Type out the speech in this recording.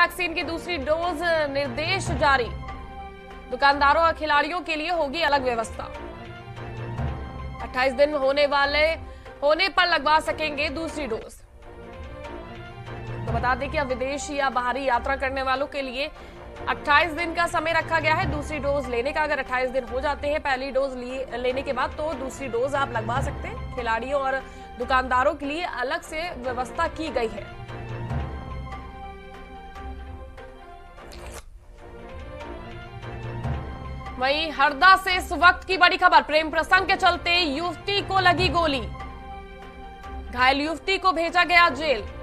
Vaccine की दूसरी dose निर्देश जारी। दुकानदारों और खिलाड़ियों के लिए होगी अलग व्यवस्था। 28 दिन होने पर लगवा सकेंगे दूसरी डोज। तो बता दें कि अब विदेशी या बाहरी यात्रा करने वालों के लिए 28 दिन का समय रखा गया है दूसरी डोज लेने का। अगर 28 दिन हो जाते हैं पहली डोज लेने के बाद तो दूसरी डोज आप लगवा सकते हैं। खिलाड़ियों और दुकानदारों के लिए अलग से व्यवस्था की गई है। वहीं हरदा से इस वक्त की बड़ी खबर। प्रेम प्रसंग के चलते युवती को लगी गोली, घायल युवती को भेजा गया जेल।